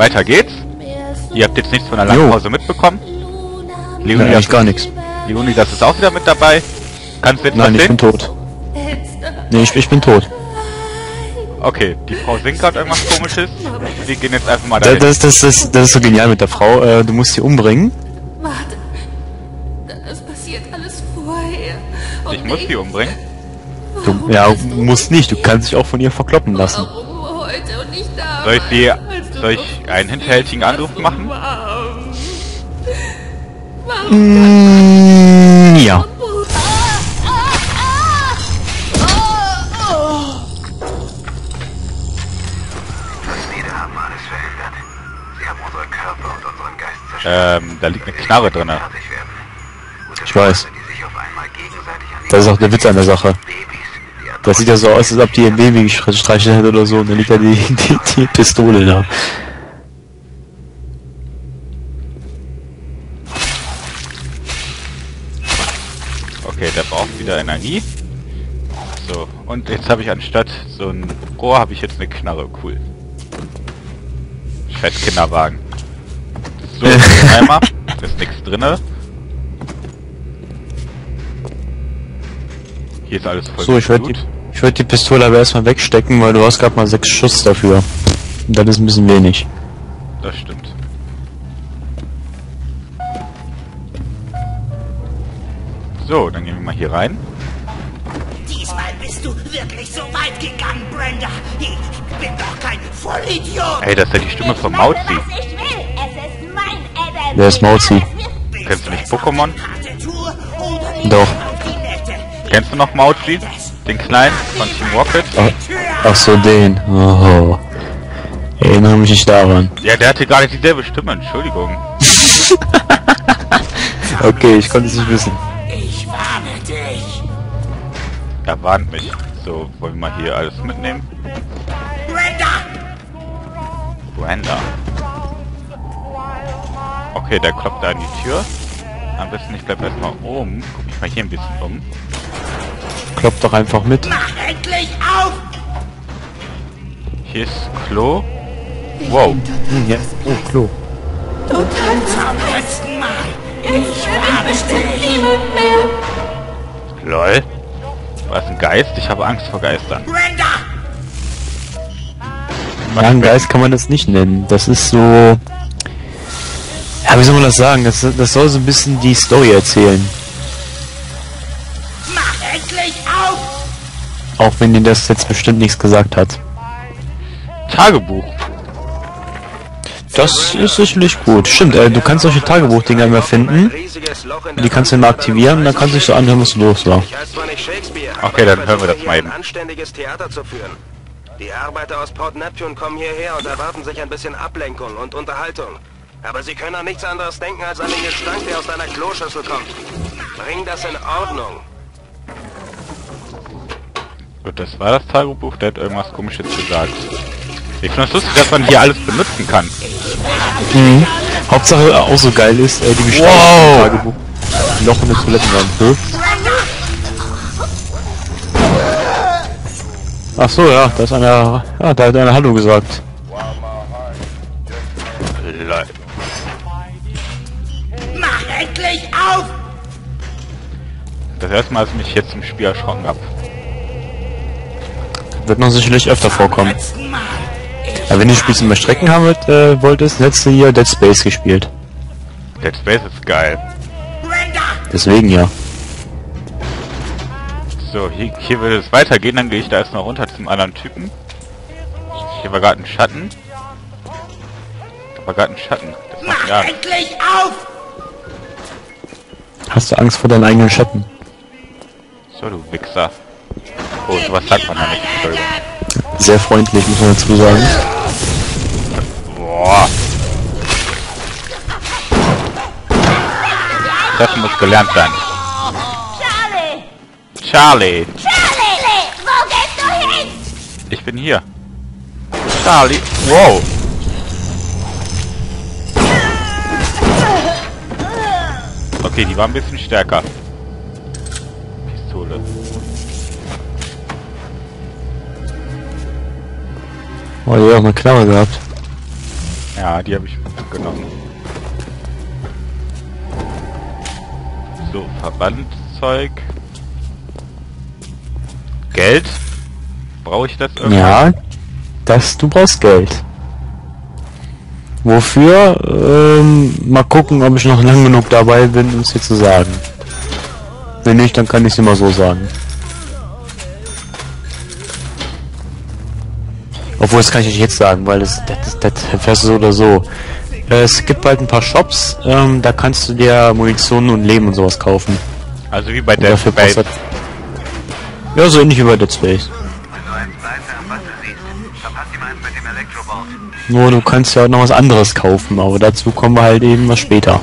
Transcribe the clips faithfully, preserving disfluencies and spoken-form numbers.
weiter geht's. Ihr habt jetzt nichts von der langen Pause mitbekommen. Leonie, ja, ich gar nichts. Leonie, das ist auch wieder mit dabei. Kannst du jetzt Nein, was ich bin tot. Nee, ich, ich bin tot. Okay, die Frau singt gerade irgendwas Komisches. Wir gehen jetzt einfach mal dahin. Das, das, das, das ist so genial mit der Frau. Äh, du musst sie umbringen. Warte. Das passiert alles vorher. Und Ich muss sie umbringen. Du, ja, musst nicht. Du kannst dich auch von ihr verkloppen lassen. Warum heute und nicht da? Soll ich sie, soll ich einen hinterhältigen Anruf machen? Mm, ja. Ähm, da liegt eine Knarre drin. Ich weiß. Das ist auch der Witz an der Sache. Das sieht ja so aus, als ob die ein Baby gestreichelt hätte oder so, und dann liegt ja die, die, die Pistole da. Okay, der braucht wieder Energie. So, und jetzt habe ich anstatt so ein Rohr, habe ich jetzt eine Knarre. Cool. Fettkinderwagen. So, einmal. Ist nichts drinne. Hier ist alles voll. So, ich würde die, ich würd die Pistole aber erstmal wegstecken, weil du hast gerade mal sechs Schuss dafür. Und das ist ein bisschen wenig. Das stimmt. So, dann gehen wir mal hier rein. Diesmal bist du wirklich so weit gegangen, Brenda. Ich bin doch kein Vollidiot. Ey, das ist ja die Stimme von Mauzi. Wer ist Mauzi? Kennst du nicht Pokémon? Doch. Kennst du noch Mauzi? Den kleinen von Team Rocket? Ach, ach so, den. Oh. Erinnere mich nicht daran. Ja, der hatte gar nicht dieselbe Stimme, Entschuldigung. Okay, ich konnte es nicht wissen. Ich warne dich. Er warnt mich. So, wollen wir mal hier alles mitnehmen? Brenda! Brenda. Okay, der klopft da an die Tür. Am besten, ich bleib erstmal oben. Guck mich mal hier ein bisschen um. Klopft doch einfach mit. Mach endlich auf! Hier ist Klo. Wow. Hm, ja. Oh, Klo. Zum letzten Mal. Ich warne dich. Niemand mehr. Lol. Was ein Geist? Ich habe Angst vor Geistern. Brenda! Ja, ein Geist kann man das nicht nennen. Das ist so... Ja, wie soll man das sagen? Das, das soll so ein bisschen die Story erzählen. Mach endlich auf! Auch wenn dir das jetzt bestimmt nichts gesagt hat. Tagebuch. Das ist sicherlich gut. Stimmt, äh, du kannst solche Tagebuchdinger immer finden. Die kannst du immer aktivieren und dann kannst du dich so anhören, was los war. Okay, dann hören wir das mal eben. Anständiges Theater zu führen. Die Arbeiter aus Port Neptune kommen hierher und erwarten sich ein bisschen Ablenkung und Unterhaltung. Aber sie können an nichts anderes denken als an den Gestank, der aus deiner Kloschüssel kommt. Bring das in Ordnung. Gut, das war das Tagebuch. Der hat irgendwas Komisches gesagt. Ich finde es lustig, dass man hier alles benutzen kann. Mhm. Hauptsache auch so geil ist, äh, die Gestaltung Wow. im Tagebuch. Loch in der Toilettenwand. Hm? Ach so, ja, da ist einer... Ja, da hat einer Hallo gesagt. Lol. Mach endlich auf! Das erste Mal, als ich mich jetzt im Spiel erschrocken habe. Wird noch sicherlich öfter vorkommen. Letzten Mal. Ja, wenn du Spiel zum Strecken haben äh, wolltest, hättest du hier Dead Space gespielt. Dead Space ist geil. Brenda! Deswegen ja. So, hier, hier würde es weitergehen, dann gehe ich da erstmal runter zum anderen Typen. Hier war gerade ein Schatten. Da war gerade ein Schatten. Das macht Mach ja. endlich auf! Hast du Angst vor deinen eigenen Schatten? So, du Wichser. Oh, sowas sagt man ja nicht. Entschuldigung. Sehr freundlich, muss man dazu sagen. Boah. Das muss gelernt sein. Charlie! Charlie! Charlie! Wo gehst du hin? Ich bin hier. Charlie! Wow! Okay, die war ein bisschen stärker. Pistole. Oh, die hat auch eine Knarre gehabt. Ja, Ja, die habe ich mitgenommen. So, Verbandzeug. Geld? Brauche ich das irgendwie? Ja, das, du brauchst Geld. Wofür? Ähm, mal gucken, ob ich noch lang genug dabei bin, um es dir zu sagen. Wenn nicht, dann kann ich es immer so sagen. Obwohl, das kann ich euch jetzt sagen, weil das, das, das, das fährst du so oder so. Äh, es gibt bald ein paar Shops, ähm, da kannst du dir Munition und Leben und sowas kaufen. Also wie bei Und Dead dafür Space. kostet- Ja, so ähnlich wie bei Dead Space. Wenn du einen Sniper am Wasser siehst, verpasst ihm eins mit dem Elektrobolt. Nur du kannst ja auch noch was anderes kaufen, aber dazu kommen wir halt eben was später.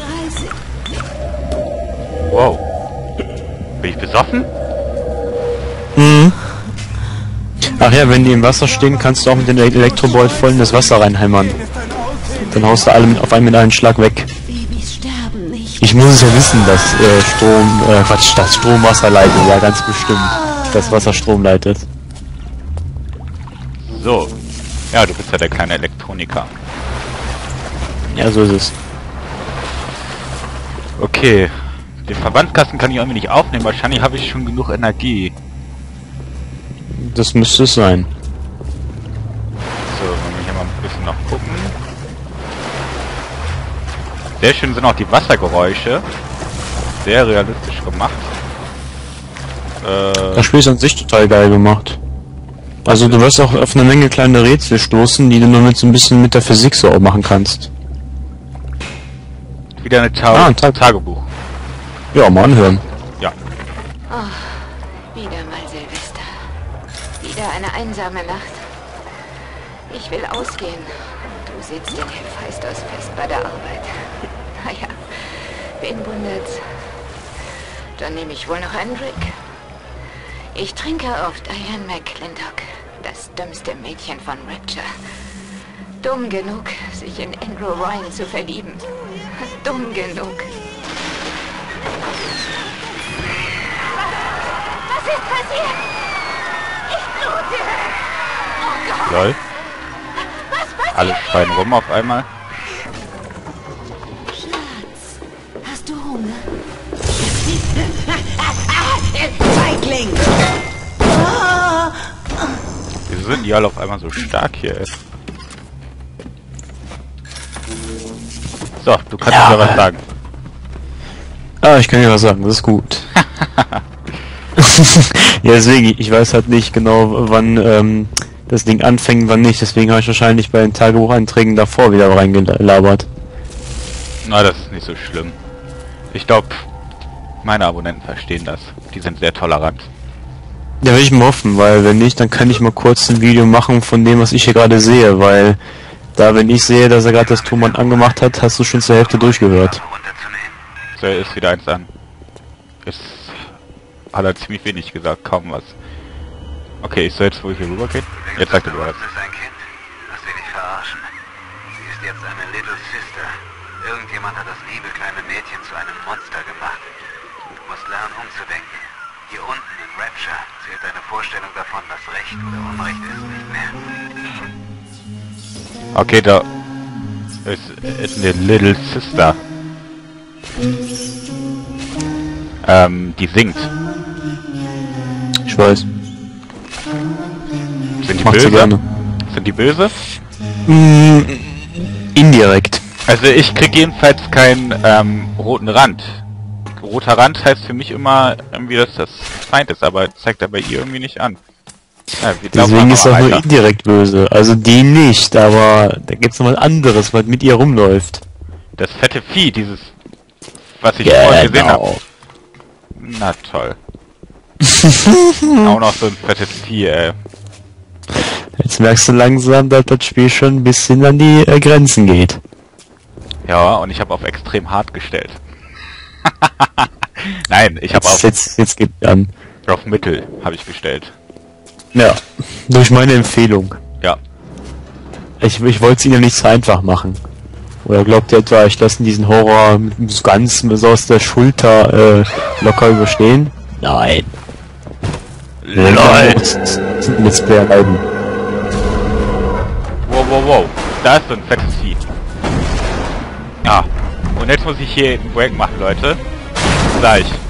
Wow. Bin ich besoffen? Mhm. Ach ja, wenn die im Wasser stehen, kannst du auch mit dem Elektrobolt voll in das Wasser reinhämmern. Dann haust du alle mit, auf einen mit einem Schlag weg. Babys sterben nicht. Ich muss es ja wissen, dass äh, Strom, äh, Quatsch, dass Strom Wasser leitet. Ja, ganz bestimmt. Dass Wasser Strom leitet. So. Ja, du bist ja der kleine Elektroniker. Ja, so ist es. Okay. Den Verbandskasten kann ich irgendwie nicht aufnehmen. Wahrscheinlich habe ich schon genug Energie. Das müsste es sein. So, wenn wir hier mal ein bisschen noch gucken. Sehr schön sind auch die Wassergeräusche. Sehr realistisch gemacht. Äh, Das Spiel ist an sich total geil gemacht. Also du wirst auch auf eine Menge kleine Rätsel stoßen, die du nur mit so ein bisschen mit der Physik so machen kannst. wieder eine Ta Ah, ein Tag- Tagebuch. Ja, mal anhören. Ja. Wieder mal Silvester. Wieder eine einsame Nacht. Ich will ausgehen. Du sitzt in Hephaistos fest bei der Arbeit. Naja, wen wundert's? Dann nehme ich wohl noch einen Drink. Ich trinke auf Diane McClintock, das dümmste Mädchen von Rapture. Dumm genug, sich in Andrew Ryan zu verlieben. Dumm genug. Was ist passiert? Ich blute. Oh Gott. Lol. Alle schreien rum auf einmal. Schatz, hast du Hunger? Feigling! Wieso sind die alle auf einmal so stark hier, ey? So, du kannst Ja. mir was sagen. Ah, ich kann dir was sagen, das ist gut. Ja, deswegen, ich weiß halt nicht genau, wann ähm, das Ding anfängt, wann nicht. Deswegen habe ich wahrscheinlich bei den Tagebucheinträgen davor wieder reingelabert. Na, das ist nicht so schlimm. Ich glaube, meine Abonnenten verstehen das. Die sind sehr tolerant. Ja, will ich mal hoffen, weil wenn nicht, dann kann ich mal kurz ein Video machen von dem, was ich hier gerade sehe, weil da, wenn ich sehe, dass er gerade das Tonband angemacht hat, hast du schon zur Hälfte durchgehört. Runterzunehmen. So, ist wieder eins an. Ist... Hat er ziemlich wenig gesagt, kaum was. Okay, ich soll jetzt wohl hier rüber gehen? Jetzt sagt er du was. Das ist ein Kind. Lass dich nicht verarschen. Sie ist jetzt eine Little Sister. Irgendjemand hat das liebe kleine Mädchen zu einem Monster gemacht. Du musst lernen umzudenken. Hier unten in Rapture zählt deine Vorstellung davon, was Recht oder Unrecht ist, nicht mehr. Okay, da ist, ist eine Little Sister. Ähm, die singt. Ich weiß. Sind die Macht sie böse? gerne. Sind die böse? Mm, indirekt. Also ich krieg jedenfalls keinen ähm, roten Rand. Roter Rand heißt für mich immer irgendwie, dass das Feind ist, aber zeigt er bei ihr irgendwie nicht an. Ja, wir glauben Deswegen mal ist er nur weiter. indirekt böse. Also die nicht, aber da gibt's noch was anderes, was mit ihr rumläuft. Das fette Vieh, dieses, was ich vorhin gesehen habe. Na toll. Auch noch so ein fettes Vieh, ey. Jetzt merkst du langsam, dass das Spiel schon ein bisschen an die äh, Grenzen geht. Ja, und ich habe auf extrem hart gestellt. Nein, ich habe Jetzt, auf, jetzt, jetzt gibt an. auf Mittel habe ich gestellt. Ja, durch meine Empfehlung. Ja. Ich, ich wollte es ihnen nicht so einfach machen. Oder glaubt ihr etwa, ich lasse diesen Horror mit so ganz so aus der Schulter äh, locker überstehen? Nein. LOL. Let's Play leiden. Wow, wow, wow. Da ist so ein fettes Vieh. Ah. Und jetzt muss ich hier einen Break machen, Leute. Gleich.